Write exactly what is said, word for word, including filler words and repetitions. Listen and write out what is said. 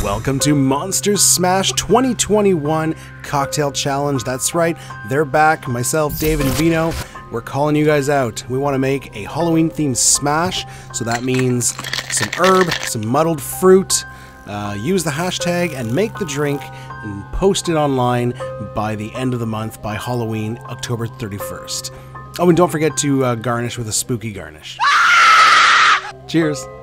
Welcome to Monsters Smash twenty twenty-one Cocktail Challenge. That's right, they're back. Myself, Dave, and Vino. We're calling you guys out. We want to make a Halloween-themed smash, so that means some herb, some muddled fruit. Uh, use the hashtag and make the drink and post it online by the end of the month, by Halloween, October thirty-first. Oh, and don't forget to uh, garnish with a spooky garnish. Cheers.